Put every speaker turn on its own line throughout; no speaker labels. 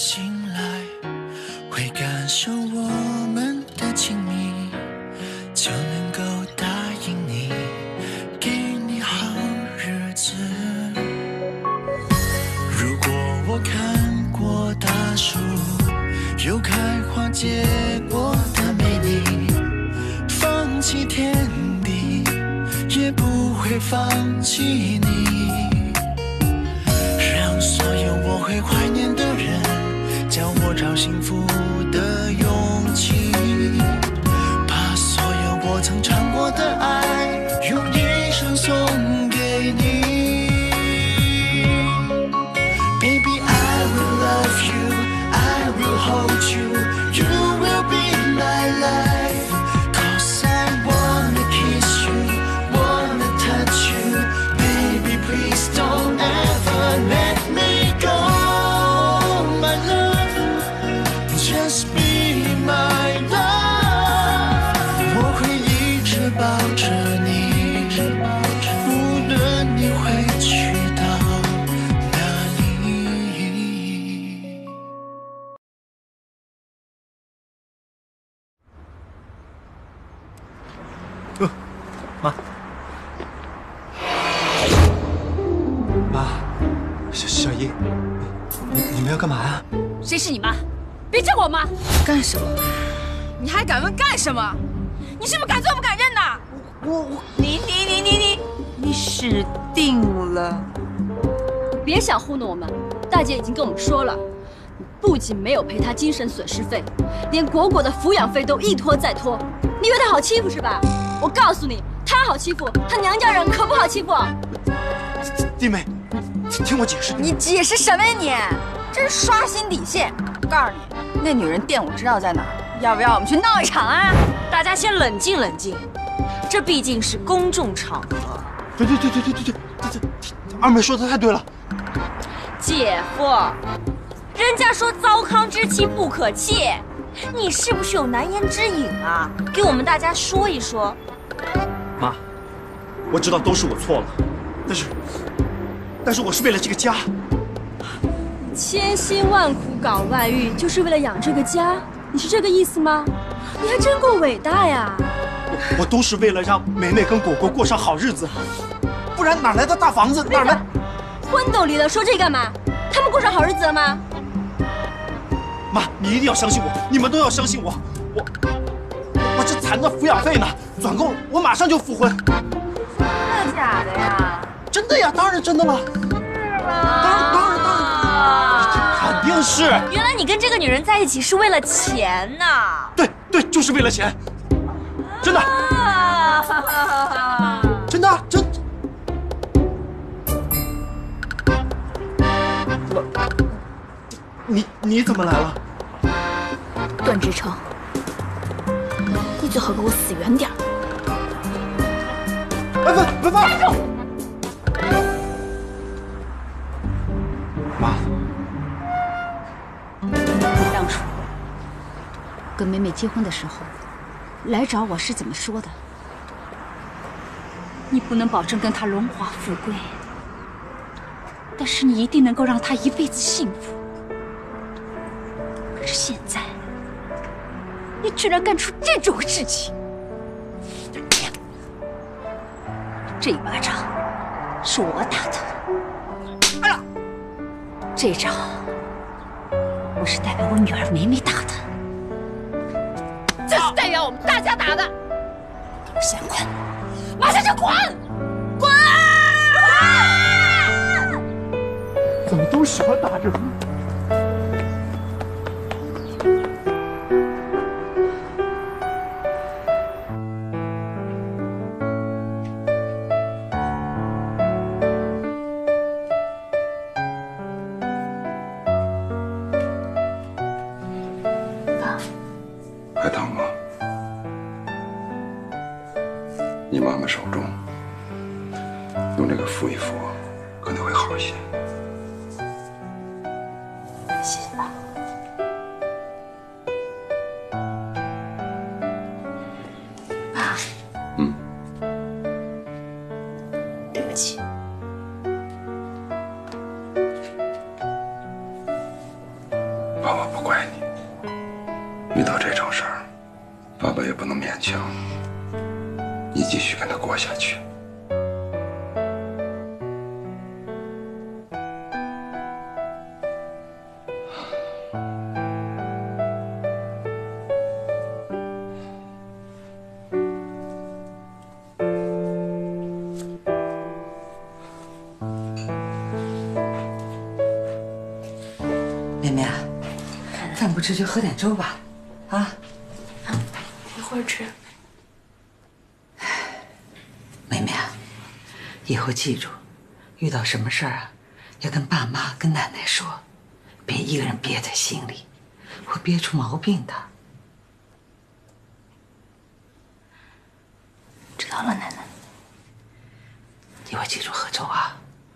醒来，会感受我们的亲密，就能够答应你，给你好日子。如果我看过大树有开花结果的美丽，放弃天地也不会放弃你，让所有我会怀念的人教我找幸福的勇气，把所有我曾尝过的爱用一生送给你。 Baby I will love you, I will hold you, you will be my life, cause I wanna kiss you, wanna touch you, baby please don't ever let me go, my love, just be my love, 我会一直抱着你，无论你会去到哪里。妈，妈，小姨，你们要干嘛呀？
谁是你妈？别叫我妈！
干什么？你还敢问干什么？你是不是敢做不敢认呐？你死定了！
别想糊弄我们，大姐已经跟我们说了，你不仅没有赔她精神损失费，连果果的抚养费都一拖再拖。你以为她好欺负是吧？我告诉你，她好欺负，她娘家人可不好欺负。
弟妹，听我解释。
你解释什么呀你？这是刷新底线！告诉你，那女人店我知道在哪儿，要不要我们去闹一场啊？
大家先冷静冷静，这毕竟是公众场合。
对，二妹说的太对了。
姐夫，人家说糟糠之妻不可弃，你是不是有难言之隐啊？给我们大家说一说。
妈，我知道都是我错了，但是我是为了这个家。
千辛万苦搞外遇，就是为了养这个家，你是这个意思吗？你还真够伟大呀！
我都是为了让梅梅跟果果过上好日子，不然哪来的大房子？哪来？
婚都离了，说这干嘛？他们过上好日子了吗？
妈，你一定要相信我，你们都要相信我。我这残的抚养费呢，转够了，我马上就复婚。
真的假的呀？
真的呀，当然真的了。
是吗？
当然，肯定是。
原来你跟这个女人在一起是为了钱呐？
对，就是为了钱，真的，真的，你怎么来了？
段志成，你最好给我死远点！
文芳，妈，
你当初跟美美结婚的时候，来找我是怎么说的？你不能保证跟她荣华富贵，但是你一定能够让她一辈子幸福。可是现在，你居然干出这种事情！这一巴掌是我打的，哎呀，这掌我是代表我女儿梅梅打的，这是代表我们大家打的。给我现在滚，马上就滚！滚！
怎么都是我打着？
还疼吗？你妈妈手中用这个敷一敷，可能会好一些。
谢谢爸。爸。对不起。
爸爸不怪你。遇到这种事儿，爸爸也不能勉强你继续跟他过下去。
妹妹啊，饭不吃就喝点粥吧，啊？
一会儿吃。
妹妹啊，以后记住，遇到什么事儿啊，要跟爸妈、跟奶奶说，别一个人憋在心里，会憋出毛病的。
知道了，奶奶。
一会儿记住喝粥啊。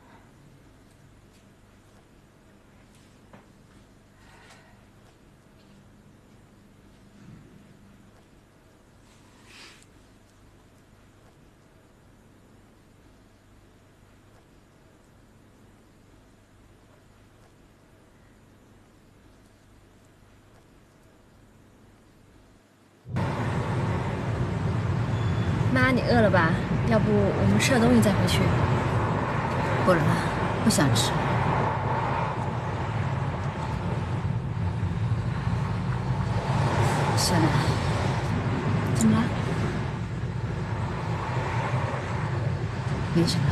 妈，你饿了吧？要不我们吃点东西再回去？
不了，不想吃。小兰，
怎么了？
没什么。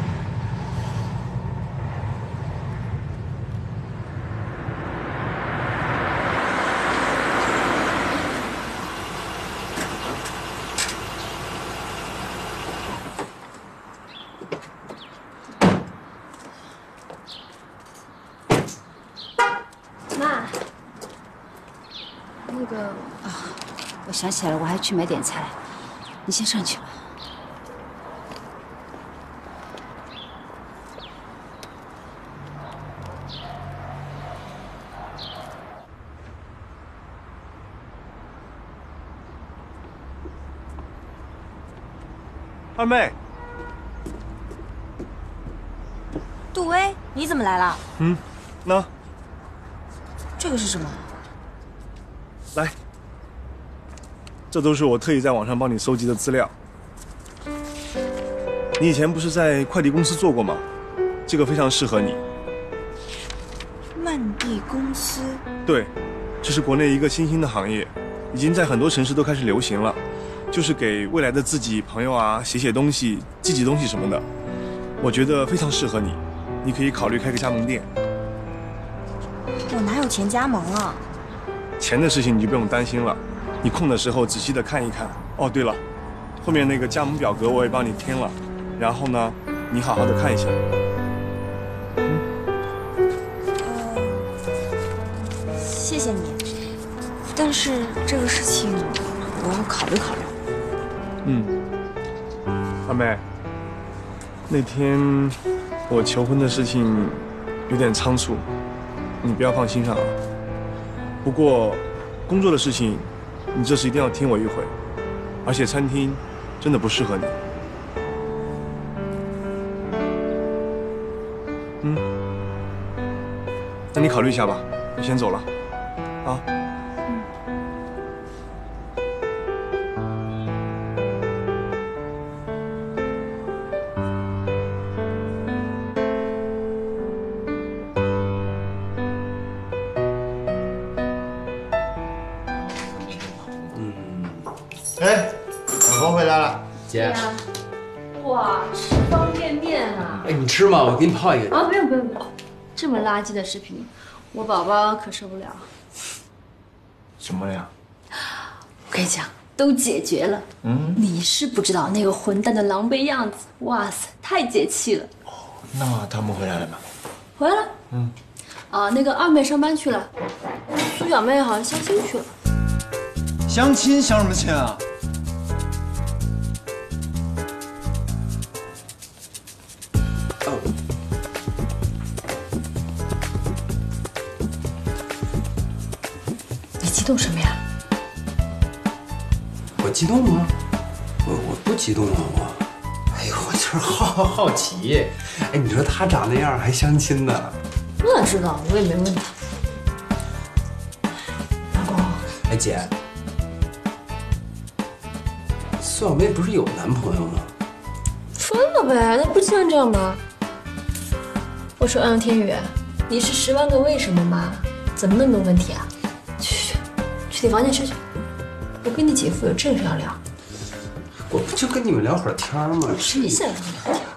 妈，那个
我想起来了，我还去买点菜，你先上去吧。
二妹，
杜威，你怎么来了？
那
这个是什么？
来，这都是我特意在网上帮你搜集的资料。你以前不是在快递公司做过吗？这个非常适合你。
曼蒂公司？
对，这是国内一个新兴的行业，已经在很多城市都开始流行了。就是给未来的自己朋友啊写东西、寄东西什么的，我觉得非常适合你。你可以考虑开个加盟店。
我哪有钱加盟啊？
钱的事情你就不用担心了，你空的时候仔细的看一看。哦，对了，后面那个加盟表格我也帮你填了，然后呢，你好好的看一下。
谢谢你，但是这个事情我要考虑考虑。
二妹，那天我求婚的事情有点仓促，你不要放心上啊。不过工作的事情，你这次一定要听我一回，而且餐厅真的不适合你。那你考虑一下吧，我先走了，啊。
哎，老婆回来了，
姐。
哇，吃方便面啊！
哎，你吃吗？我给你泡一个。
啊，不用不用不用，这么垃圾的食品，我宝宝可受不了。
什么呀？
我跟你讲，都解决了。你是不知道那个混蛋的狼狈样子，哇塞，太解气了。
那他们回来了吗？
回来了。那个二妹上班去了，苏小妹好像相亲去了。
相亲相什么亲啊？
你激动什么呀？
我激动吗？我不激动啊，我。哎呦，我就是好奇。哎，你说他长那样还相亲呢？
那知道，我也没问他。
姐，苏小妹不是有男朋友吗？
分了呗，那不经常这样吗？我说欧阳天宇，你是10万个为什么吗？怎么那么多问题啊？去你房间睡去，我跟你姐夫有正事要聊。
我不就跟你们聊会儿天吗？
谁想跟你聊天？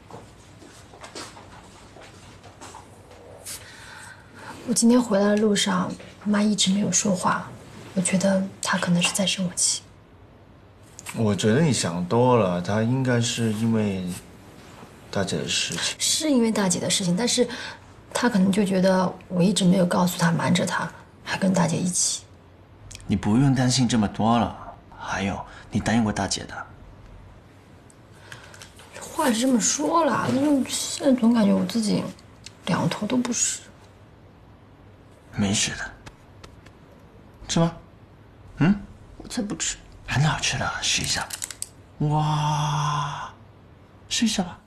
我今天回来的路上，妈一直没有说话，我觉得她可能是在生我气。
我觉得你想多了，她应该是因为大姐的事情。
是因为大姐的事情，但是她可能就觉得我一直没有告诉她，瞒着她，还跟大姐一起。
你不用担心这么多了。还有，你答应过大姐的。
话是这么说了，但是现在总感觉我自己两头都不是。
没事的，吃吗？嗯，
我才不吃。
很好吃的，试一下。哇，试一下吧。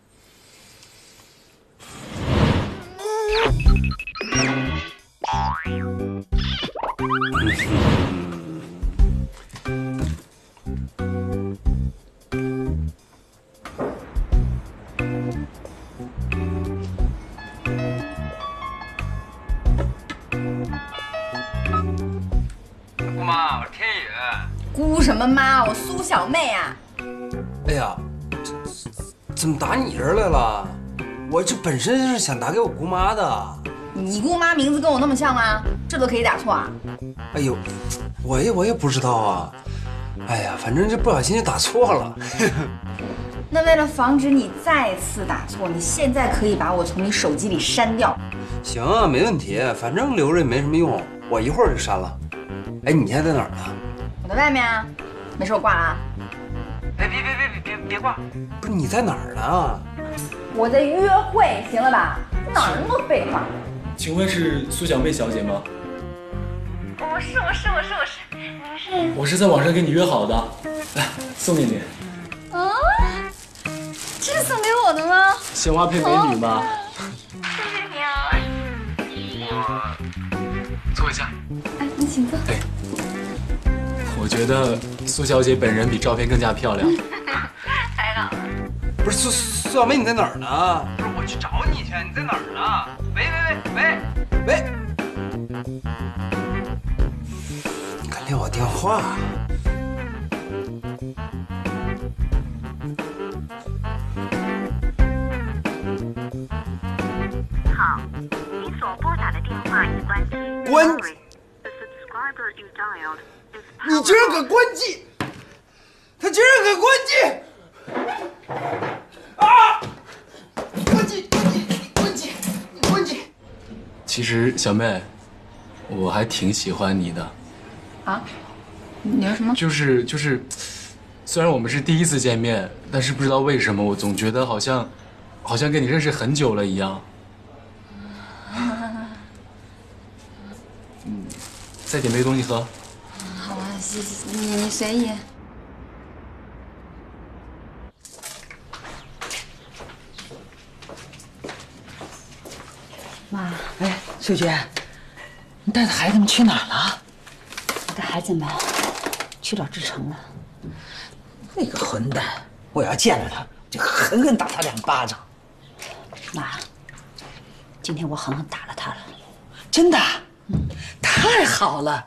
姑妈，我是天宇。
姑什么妈？我苏小妹啊！
哎呀，怎么打你这儿来了？我这本身是想打给我姑妈的。
你姑妈名字跟我那么像吗？这都可以打错啊？
哎呦，我也不知道啊。哎呀，反正这不小心就打错了。
那为了防止你再次打错，你现在可以把我从你手机里删掉。
行啊，没问题，反正留着也没什么用，我一会儿就删了。哎，你现在在哪儿呢？
我在外面啊，没事我挂了啊。
哎，别挂！不是你在哪儿呢？
我在约会，行了吧？哪儿那么废话？
请问是苏小妹小姐吗？
我是。
我是在网上跟你约好的，来送给你。
啊，这是送给我的吗？
鲜花配美女嘛。
谢谢你啊。
我坐一下。
哎，你请坐。
哎，我觉得苏小姐本人比照片更加漂亮。
太好了。
不是苏小妹，你在哪儿呢？不是我去找你去，你在哪儿呢？喂！你敢撂我电话？
好，你所拨打的电话已关机。
关机？你居然敢关机！他居然敢关机！啊！关机！
其实小妹，我还挺喜欢你的。
啊？你说什么？
就是，虽然我们是第一次见面，但是不知道为什么，我总觉得好像跟你认识很久了一样。再点杯东西喝。
好啊，谢谢你随意。
妈，
哎，秀娟，你带着孩子们去哪儿了？
我带孩子们去找志成了。
那个混蛋，我要见了他，就狠狠打他2巴掌。
妈，今天我狠狠打了他了。
真的？太好了。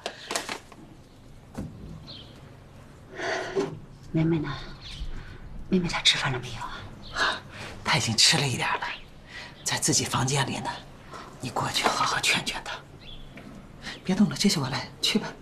梅梅呢？梅梅她吃饭了没有啊？
她已经吃了一点了，在自己房间里呢。你过去好好劝劝她。别动了，这是我来，去吧。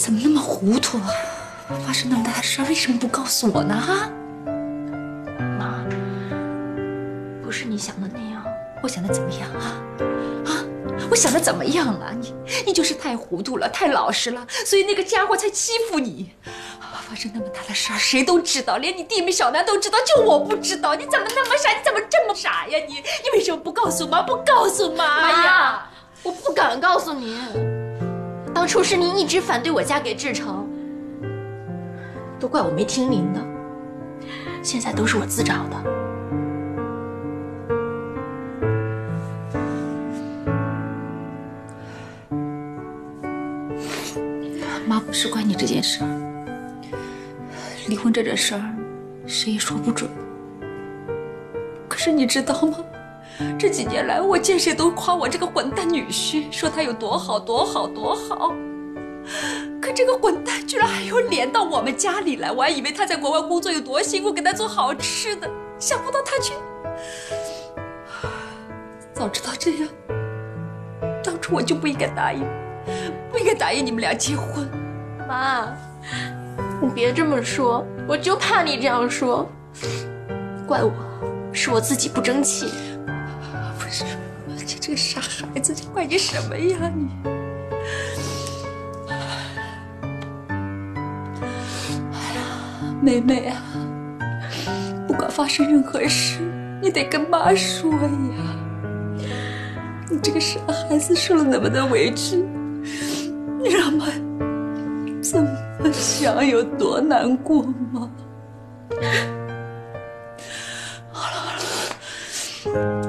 怎么那么糊涂啊？发生那么大的事儿，为什么不告诉我呢？啊？
妈，不是你想的那样。
我想的怎么样啊？啊？我想的怎么样了？你就是太糊涂了，太老实了，所以那个家伙才欺负你。发生那么大的事儿，谁都知道，连你弟妹小南都知道，就我不知道。你怎么那么傻？你怎么这么傻呀？你为什么不告诉妈？不告诉妈
妈
呀？
呀！我不敢告诉您，当初是您一直反对我嫁给志成，都怪我没听您的，现在都是我自找的。
妈不是怪你这件事儿，离婚这件事儿，谁也说不准。可是你知道吗？这几年来，我见谁都夸我这个混蛋女婿，说他有多好多好多好。可这个混蛋居然还有脸到我们家里来，我还以为他在国外工作有多辛苦，给他做好吃的，想不到他却……早知道这样，当初我就不应该答应，不应该答应你们俩结婚。
妈，你别这么说，我就怕你这样说。怪我，是我自己不争气。
不是，你这个傻孩子，怪你什么呀你？哎呀，妹妹啊，不管发生任何事，你得跟妈说呀。你这个傻孩子受了那么多委屈，你让妈怎么想有多难过吗？好了，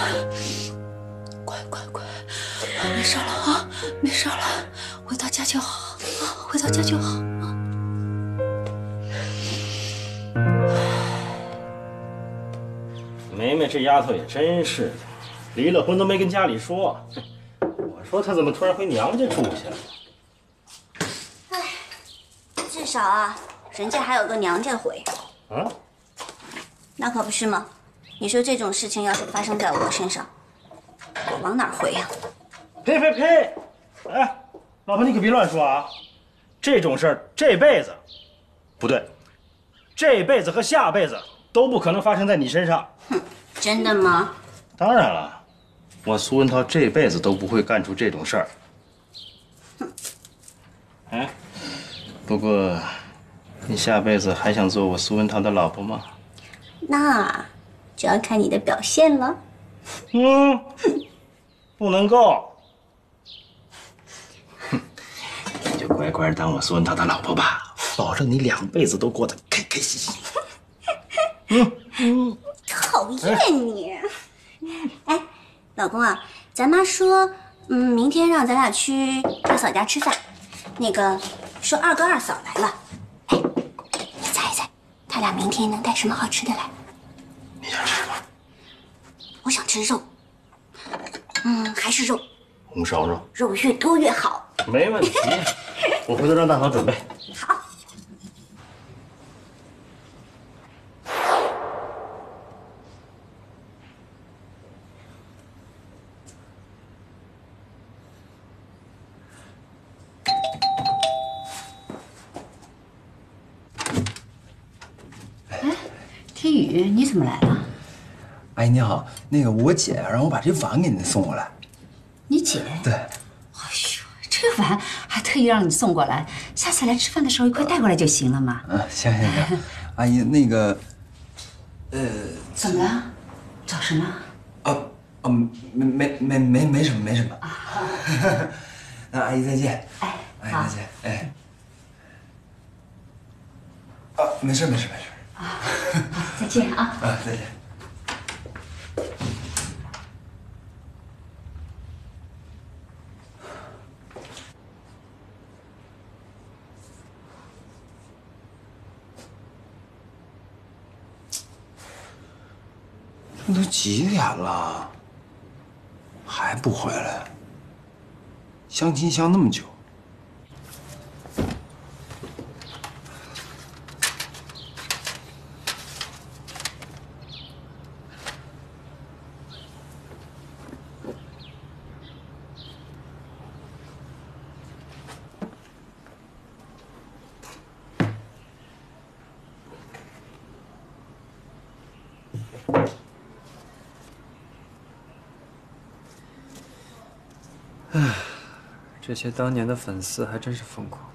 乖，没事了啊，没事了，回到家就好啊，回到家就好啊。
梅梅这丫头也真是的，离了婚都没跟家里说。我说她怎么突然回娘家住去了？
哎，至少啊，人家还有个娘家回。
啊？
那可不是吗？你说这种事情要是发生在我身上，我往哪儿回呀？
呸！哎，老婆你可别乱说啊！这种事儿这辈子，不对，这辈子和下辈子都不可能发生在你身上。
哼，真的吗？
当然了，我苏文涛这辈子都不会干出这种事儿。
哼，
哎，不过你下辈子还想做我苏文涛的老婆吗？
那就要看你的表现了。
不能够。你就乖乖当我苏文涛的老婆吧，保证你2辈子都过得开开心心。
讨厌你！哎，老公啊，咱妈说，明天让咱俩去二嫂家吃饭。那个说2哥2嫂来了，哎，你猜一猜，他俩明天能带什么好吃的来？
你想吃什么？
我想吃肉。还是肉。
红烧肉。
肉越多越好。
没问题，我回头让大嫂准备。
好。
天宇，你怎么来了？
阿姨你好，那个我姐让我把这碗给您送过来。
你姐？
对。
哎呦，这个碗还特意让你送过来，下次来吃饭的时候一块带过来就行了嘛。
行，阿姨那个，
怎么了？找什么？
没什么。那阿姨再见。
哎，
阿姨再见。哎。没事。
啊，再见啊！
再见。这都几点了，还不回来？相亲相那么久。
唉，这些当年的粉丝还真是疯狂。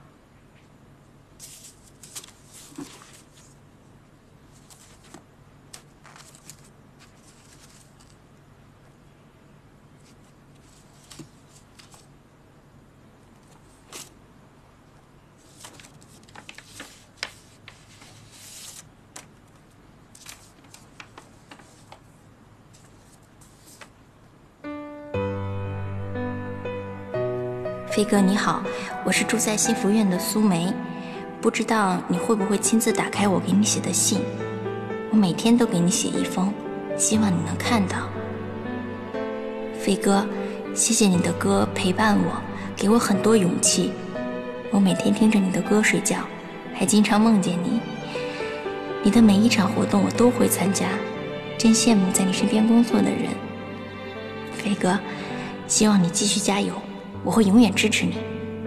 飞哥你好，我是住在幸福院的苏梅，不知道你会不会亲自打开我给你写的信？我每天都给你写一封，希望你能看到。飞哥，谢谢你的歌陪伴我，给我很多勇气。我每天听着你的歌睡觉，还经常梦见你。你的每一场活动我都会参加，真羡慕在你身边工作的人。飞哥，希望你继续加油。我会永远支持你。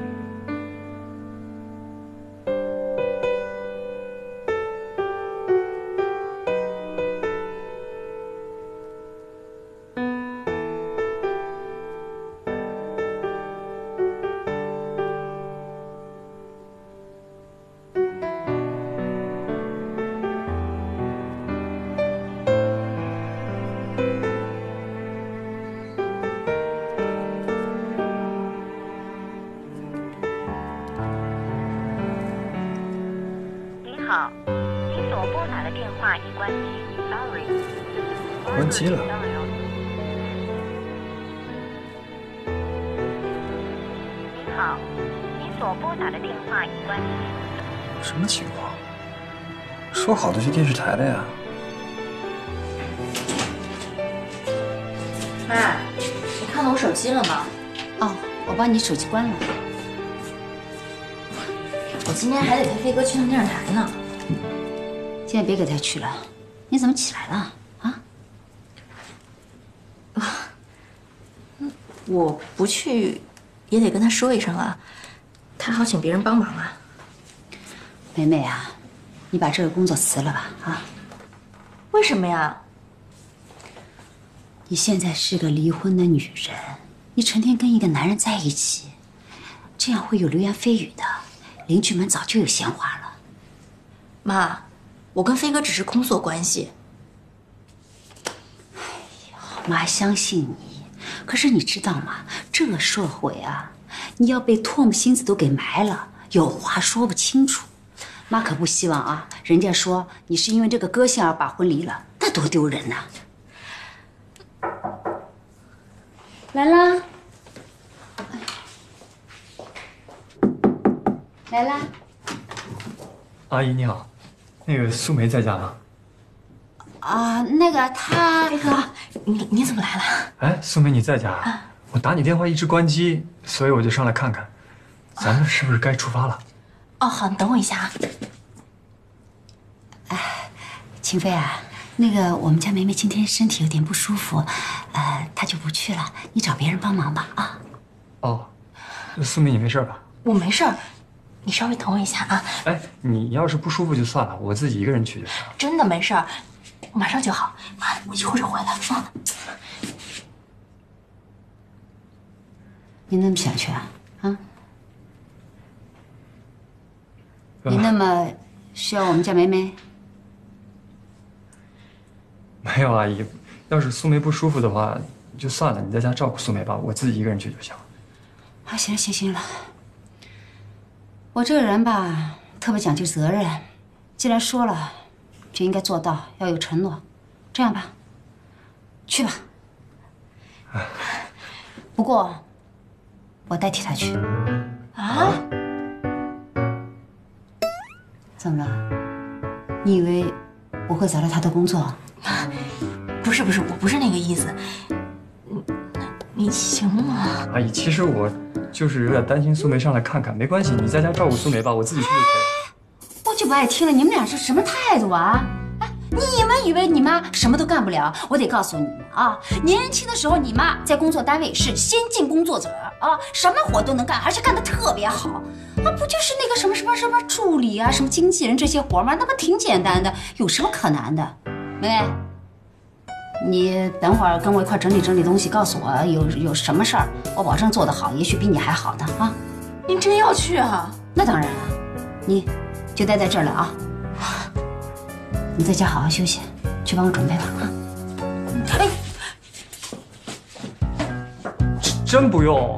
好，您所拨打的电话已关机 ，sorry。
关机了。
您好，您所拨打的电话已关机。
什么情况？说好的去电视台的呀？
妈，你看到我手机了吗？哦，我帮你手机关了。我今天还得陪飞哥去趟电视台呢。现在别给他去了，你怎么起来了啊？
我不去也得跟他说一声啊，他好请别人帮忙啊。
梅梅啊，你把这个工作辞了吧啊？
为什么呀？
你现在是个离婚的女人，你成天跟一个男人在一起，这样会有流言蜚语的，邻居们早就有闲话了。
妈，我跟飞哥只是工作关系。
哎呀，妈相信你，可是你知道吗？这个社会啊，你要被唾沫星子都给埋了，有话说不清楚。妈可不希望啊，人家说你是因为这个个性而把婚离了，那多丢人呐！来啦，来啦。
阿姨你好，那个苏梅在家吗？
啊，那个她……
飞哥，你怎么来了？
哎，苏梅你在家啊？我打你电话一直关机，所以我就上来看看，咱们是不是该出发了？
哦，好，你等我一下啊。
哎，秦飞啊，那个我们家梅梅今天身体有点不舒服，她就不去了，你找别人帮忙吧啊。
哦，苏梅你没事吧？
我没事儿，你稍微等我一下啊。
哎，你要是不舒服就算了，我自己一个人去就行了。
真的没事儿，我马上就好。妈，我一会儿就回来啊。
你那么想去啊？啊？你那么需要我们家梅梅？
没有阿姨，要是苏梅不舒服的话，就算了，你在家照顾苏梅吧，我自己一个人去就行了。
啊，行了行行了，我这个人吧，特别讲究责任，既然说了，就应该做到，要有承诺。这样吧，去吧。不过，我代替他去。
啊？
怎么了？你以为我会找到他的工作？
不是，我不是那个意思。你行吗？
阿姨，其实我就是有点担心苏梅上来看看，没关系，你在家照顾苏梅吧，我自己去就可以。
我就不爱听了，你们俩是什么态度啊？哎，你们以为你妈什么都干不了？我得告诉你们啊，年轻的时候你妈在工作单位是先进工作者啊，什么活都能干，而且干得特别好。啊，不就是那个什么助理啊，什么经纪人这些活吗？那不挺简单的，有什么可难的？梅梅。 你等会儿跟我一块整理整理东西，告诉我有什么事儿，我保证做得好，也许比你还好呢啊！
您真要去啊？
那当然了，你就待在这儿了啊！你在家好好休息，去帮我准备吧啊！
哎，
真不用。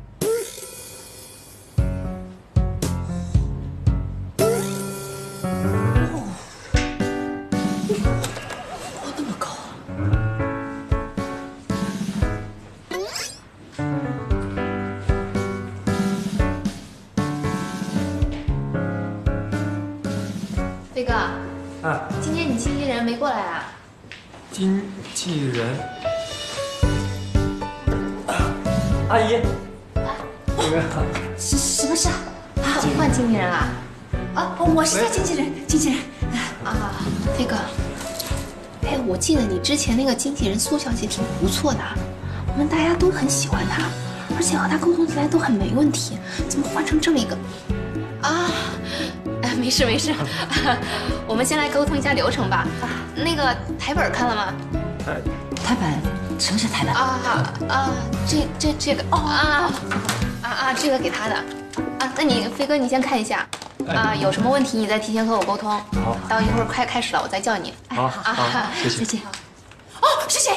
飞哥，今天你经纪人没过来啊？
经纪人，阿姨，这个
什么事啊？
换经纪人了？
啊，我是他经纪人，经纪人。
啊，飞哥，哎，我记得你之前那个经纪人苏小姐挺不错的，我们大家都很喜欢她，而且和她沟通起来都很没问题，怎么换成这么一个？啊，没事没事，我们先来沟通一下流程吧。那个台本看了吗？
台本？什么是台本？
这个这个给他的啊。那你飞哥你先看一下啊，有什么问题你再提前和我沟通。好，到一会儿快开始了我再叫你。
好，谢谢。
再见。哦，是谁？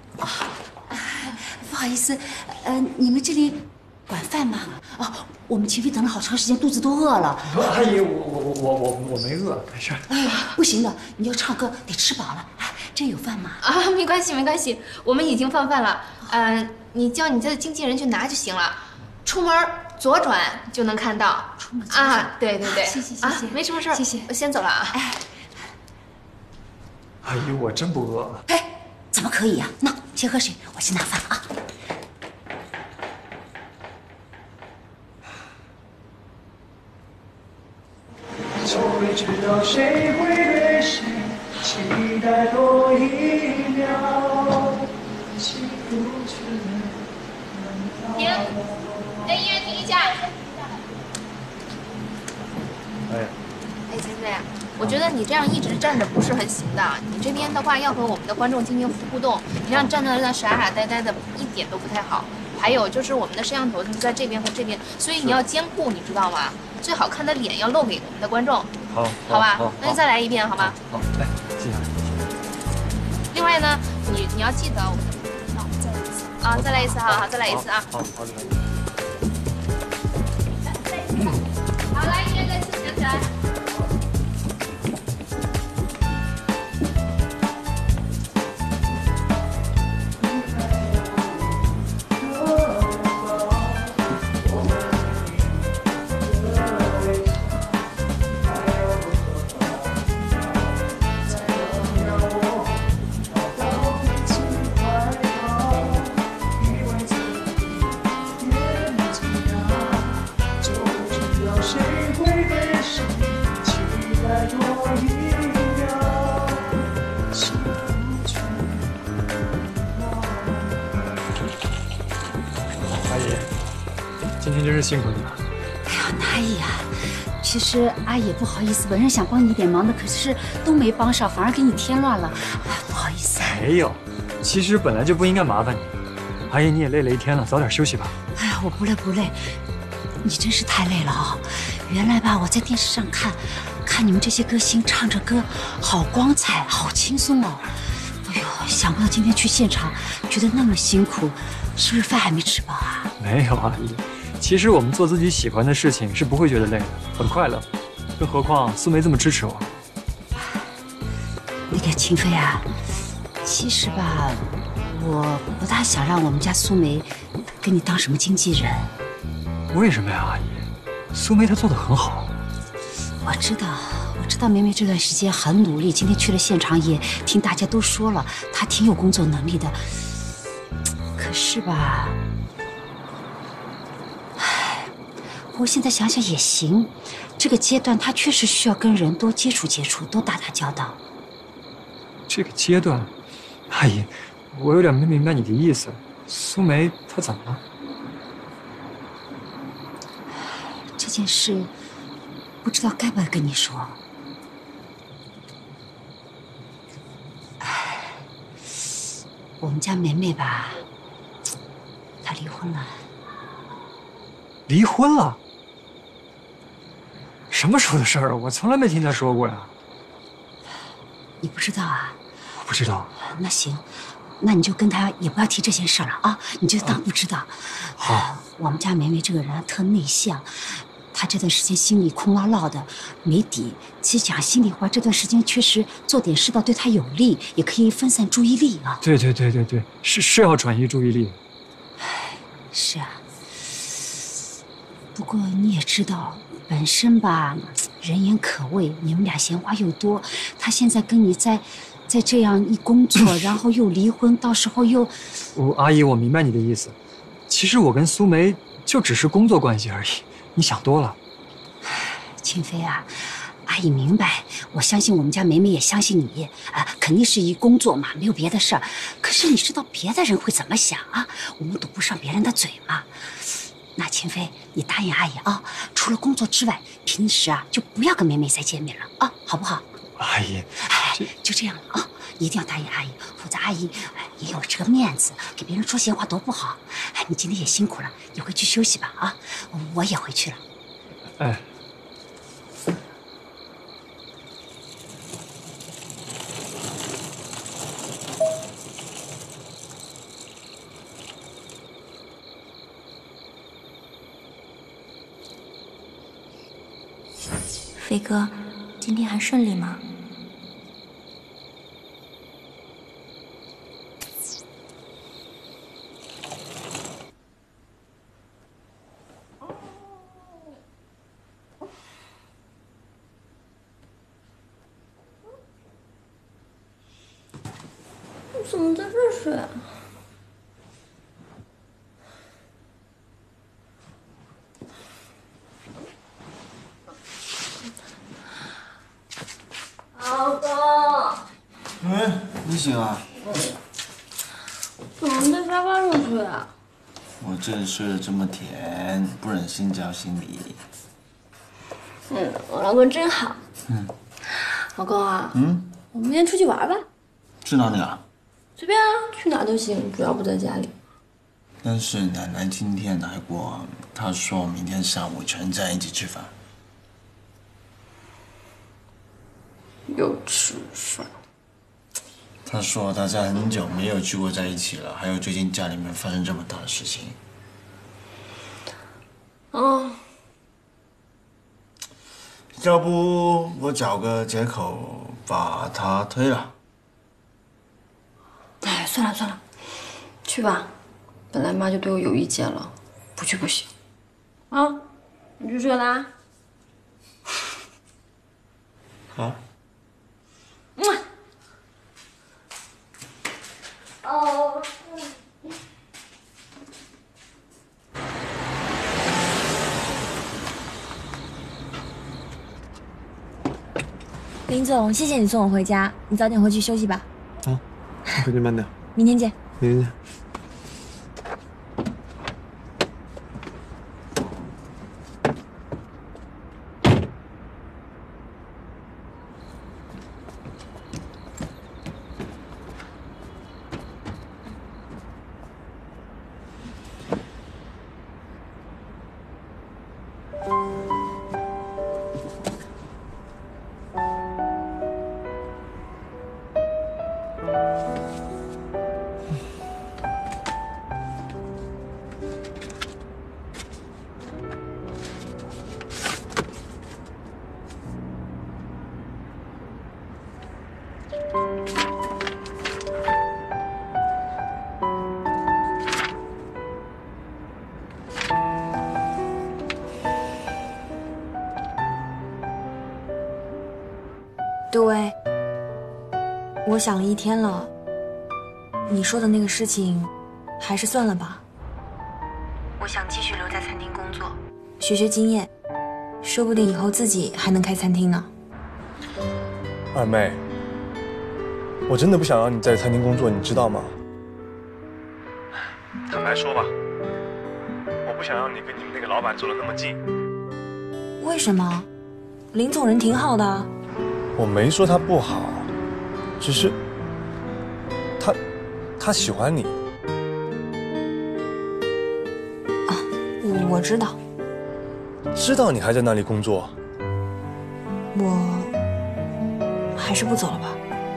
不好意思，你们这里管饭吗？哦，我们秦飞等了好长时间，肚子都饿了。
阿姨，我没饿，没事。
哎呀，不行的，你要唱歌得吃饱了。这有饭吗？
啊，没关系没关系，我们已经放饭了。你叫你家的经纪人去拿就行了。出门左转就能看到。出门左转啊，对对对，谢谢谢谢，没什么事，谢谢，我先走了啊。哎，
阿姨，我真不饿。
哎，怎么可以呀？那先喝水，我去拿饭啊。
从未知道谁会对谁期待多一秒，幸福却
停，让音乐停一下。哎，金飞，我觉得你这样一直站着不是很行的。你这边的话要和我们的观众进行互动，你这样站在那傻傻呆呆的，一点都不太好。还有就是我们的摄像头就是在这边和这边，所以你要兼顾，你知道吗？最好看的脸要露给我们的观众。好吧，那就再来一遍，好吗？
好，来，记下来。
另外呢，你要记得，再来一次，好，再来一次啊。
好，
好，来，音乐再次响起来。
今天真是辛苦你了。
哎呀，哪有呀？其实阿姨也不好意思，本人想帮你一点忙的，可是都没帮上，反而给你添乱了。哎，不好意思。
没有，其实本来就不应该麻烦你。阿姨，你也累了一天了，早点休息吧。
哎呀，我不累不累，你真是太累了啊！原来吧，我在电视上看你们这些歌星唱着歌，好光彩，好轻松哦。哎呦，想不到今天去现场，觉得那么辛苦，是不是饭还没吃饱啊？
没有，阿姨。其实我们做自己喜欢的事情是不会觉得累的，很快乐。更何况苏梅这么支持我。
那个秦飞啊，其实吧，我不大想让我们家苏梅跟你当什么经纪人。
为什么呀，阿姨？苏梅她做得很好。
我知道梅梅这段时间很努力，今天去了现场也听大家都说了，她挺有工作能力的。可是吧，我现在想想也行，这个阶段她确实需要跟人多接触接触，多打打交道。
这个阶段，阿姨，我有点没明白你的意思。苏梅她怎么了？
这件事不知道该不该跟你说。 我们家梅梅吧，她离婚了。
离婚了？什么时候的事儿啊？我从来没听她说过呀。
你不知道啊？
我不知道。
那行，那你就跟她也不要提这件事了啊，你就当不知道。
好。
我们家梅梅这个人特内向，她这段时间心里空落落的，没底。其实讲心里话，这段时间确实做点事倒对她有利，也可以分散注意力啊。
对，是要转移注意力。
是啊。不过你也知道，本身吧，人言可畏，你们俩闲话又多。他现在跟你在这样一工作，然后又离婚，到时候又……
阿姨，我明白你的意思。其实我跟苏梅就只是工作关系而已，你想多了。
清飞啊，阿姨明白，我相信我们家梅梅也相信你啊，肯定是一工作嘛，没有别的事儿。可是你知道别的人会怎么想啊？我们堵不上别人的嘴嘛。那秦飞，你答应阿姨啊，除了工作之外，平时啊就不要跟梅梅再见面了啊，好不好？
阿姨，
就这样了啊，一定要答应阿姨，否则阿姨也有这个面子，给别人说闲话多不好。你今天也辛苦了，你回去休息吧啊，我也回去了。
哎。
飞哥，今天还顺利吗？
你怎么在这睡啊？老公，
你醒了？
怎么在沙发上睡啊？
我这睡得这么甜，不忍心叫醒你。
我老公真好。老公啊，我们明天出去玩吧。
去哪里啊？
随便啊，去哪都行，主要不在家里。
但是奶奶今天来过，她说明天下午全家一起吃饭。
又吃饭。
她说大家很久没有聚过在一起了，还有最近家里面发生这么大的事情。要不我找个借口把她推了。
哎，算了，去吧。本来妈就对我有意见了，不去不行。啊，你去睡啦。
好。
林总，谢谢你送我回家，你早点回去休息吧。
好，回去慢点。
明天见。
明天见。
杜威，我想了一天了，你说的那个事情，还是算了吧。我想继续留在餐厅工作，学经验，说不定以后自己还能开餐厅呢。
二妹，我真的不想让你在餐厅工作，你知道吗？坦白说吧，我不想让你跟你们那个老板走得那么近。
为什么？林总人挺好的。我
没说他不好，只是他他喜欢你。
啊，我知道。
知道你还在那里工作？
我还是不走了吧。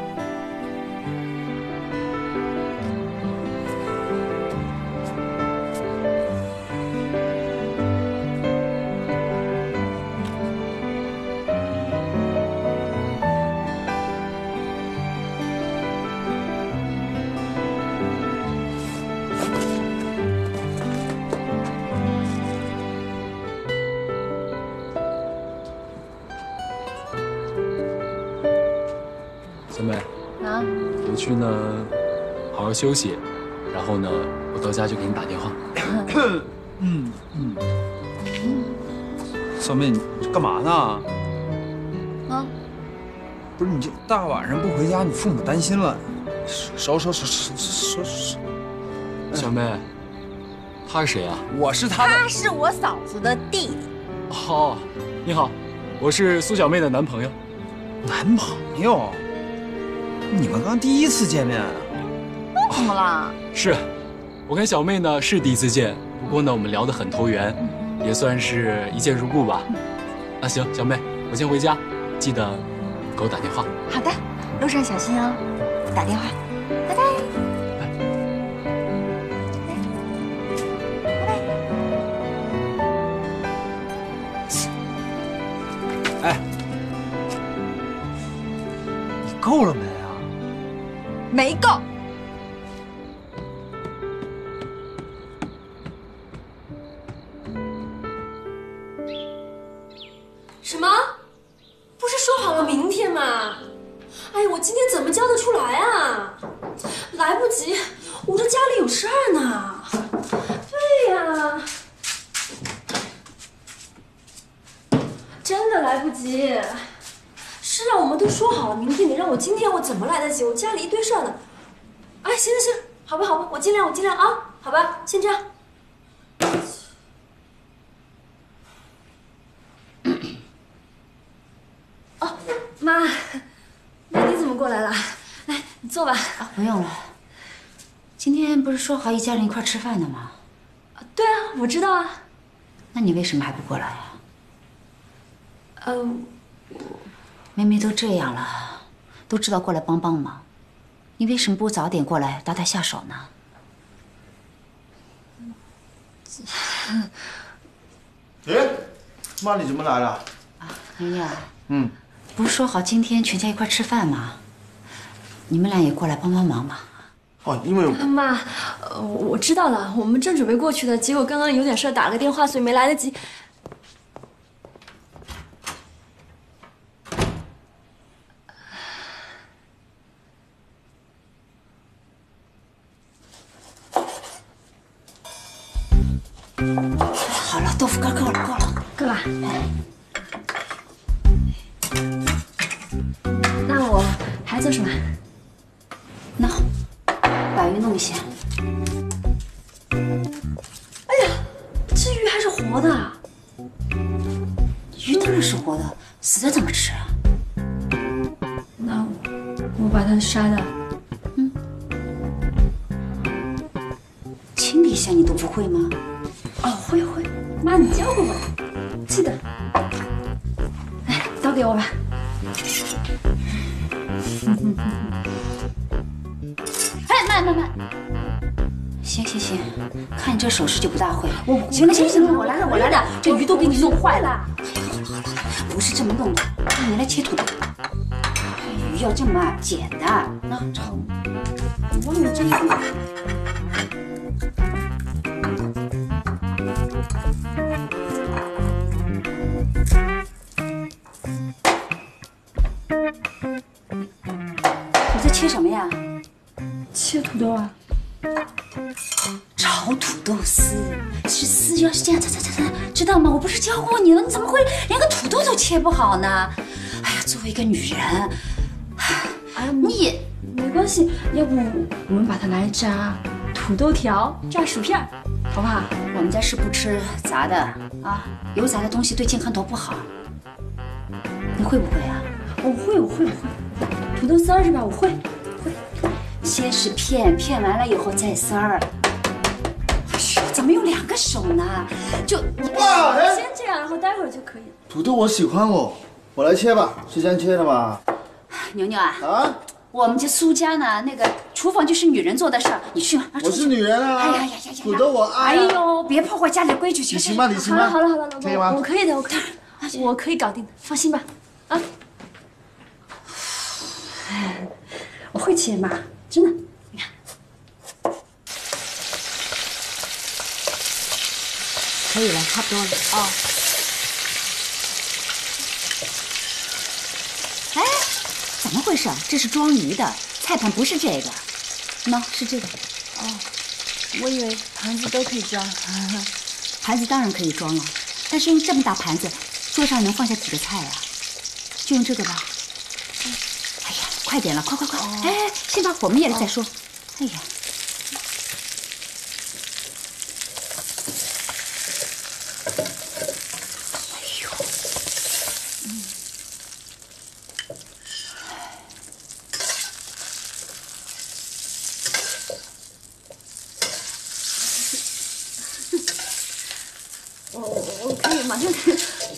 小美，
啊，
回去呢，好好休息，然后呢，我到家就给你打电话。
小美，你干嘛呢？
啊，
不是你这大晚上不回家，你父母担心了。收。
小妹，他是谁啊？
我是他的。
他是我嫂子的弟弟。
哦，你好，我是苏小妹的男朋友。
男朋友？你们刚第一次见面啊？
那怎么了？
是，我跟小妹呢是第一次见，不过呢我们聊得很投缘，也算是一见如故吧。那行，小妹，我先回家，记得给我打电话。
好的，路上小心哦，打电话，拜拜。
哎，你够了没啊？
没够。
什么？不是说好了明天吗？哎呀，我今天怎么交得出来啊？来不及，我这家里有事儿呢。对呀，真的来不及。是啊，我们都说好了明天，你让我今天我怎么来得及？我家里一堆事儿呢。哎，行，好吧，我尽量啊，好吧，先这样。哦，妈，你怎么过来了？来，你坐吧。
啊，不用了。今天不是说好一家人一块吃饭的吗？
对啊，我知道啊。
那你为什么还不过来啊？妹妹都这样了，都知道过来帮帮忙，你为什么不早点过来搭台下手呢？
哎，妈，你怎么来了？
哎呀，不是说好今天全家一块吃饭吗？你们俩也过来帮帮忙嘛。
哦，因为
妈，我知道了，我们正准备过去的，结果刚刚有点事打了个电话，所以没来得及。
好了，豆腐干够了。
够了。那我还做什么？
那把鱼弄些。
哎呀，这鱼还是活的。
鱼当然是活的，死的怎么吃啊？
那我把它杀了。
清理一下你都不会吗？
哦，会，妈你教过我，记得。来，刀给我吧。
哎，慢。行，看你这手势就不大会。行了，我来了，这鱼都给你弄坏了。好了，不是这么弄的，你来切土豆。鱼要这么剪的，那炒。你忘了这样吗？你在切什么呀？
切土豆啊。
炒土豆丝，是丝要是这样，知道吗？我不是教过你了，你怎么会连个土豆都切不好呢？哎呀，作为一个女人，你也
没关系，要不我们把它拿来炸土豆条，炸薯片，好不好？
我们家是不吃杂的啊，油炸的东西对健康多不好。你会不会啊？
我会。土豆丝是吧？我会。
先是片，片完了以后再丝儿。哎呦，怎么用2个手呢？就你
先这样，然后待会儿就可以了。
土豆我喜欢哦，我来切吧，是这样切的吗？
牛牛啊，我们这苏家呢，那个厨房就是女人做的事儿，你去吧。
我是女人啊！
哎呀，
土豆我爱。
哎呦，别破坏家里的规矩，
你行吧，你行吧。
好了，老
可以吗？
公，我可以的，我可以搞定的，放心吧。啊，
我会切嘛，真的。你看，可以了，差不多了哦。哎，怎么回事？这是装鱼的，菜盘不是这个，喏，是这个。
哦，我以为盘子都可以装。
盘子当然可以装了，但是用这么大盘子，桌上能放下几个菜啊？就用这个吧。哎呀，快点了，快！哎，先把火灭了再说。哎呀。
我可以马上开。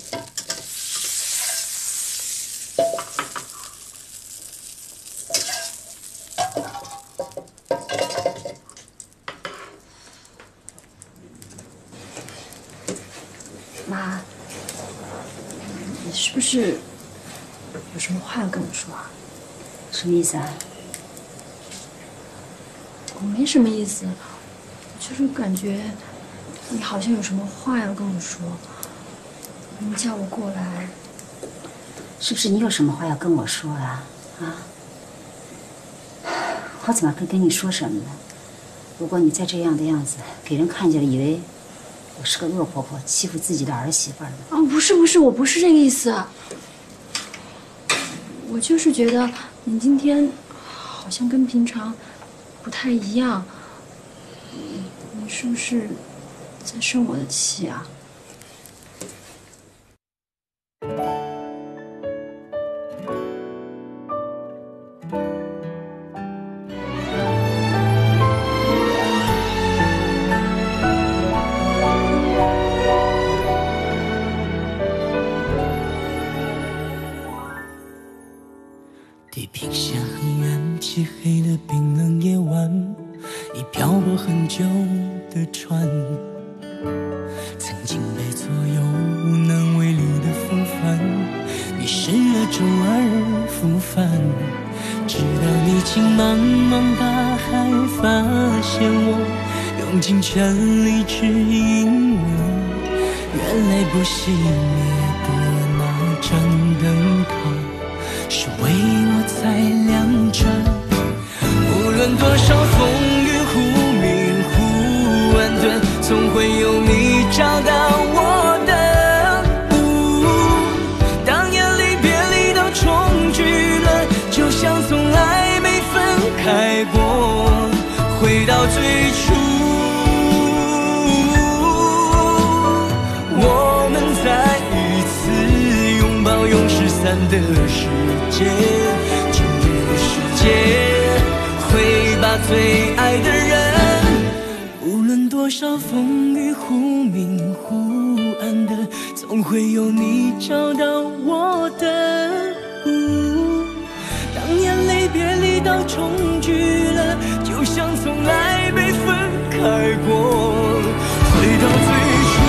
妈，你是不是有什么话要跟我说啊？
什么意思啊？
我没什么意思，就是感觉你好像有什么话要跟我说，你叫我过来。
是不是你有什么话要跟我说啊？啊？我怎么会跟你说什么呢？如果你再这样的样子，给人看见了，以为我是个恶婆婆，欺负自己的儿媳妇呢。
啊，不是，我不是这个意思。我就是觉得你今天好像跟平常不太一样，你是不是在生我的气啊？
地平线很远，漆黑的冰冷夜晚，已漂泊很久的船，曾经被左右无能为力的风帆，迷失了周而复返，直到你经茫茫大海，发现我用尽全力指引我，原来不熄灭的那盏灯泡是为我在亮着，无论多少风雨忽明忽暗顿，总会有你找到我的。当眼离别离到重聚了，就像从来没分开过，回到最初，我们再一次拥抱永失散的世界，今日的世界会把最爱的人，无论多少风雨忽明忽暗的，总会有你找到我的。当眼泪别离到重聚了，就像从来没分开过，回到最初，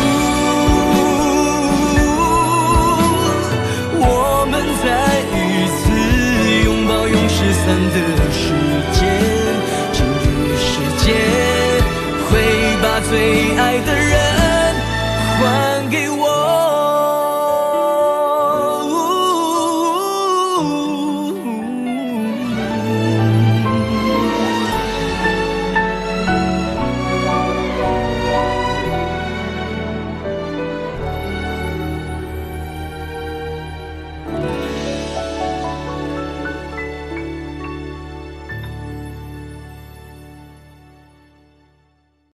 我们再一次拥抱永失散的世界，今日世界会把最爱的人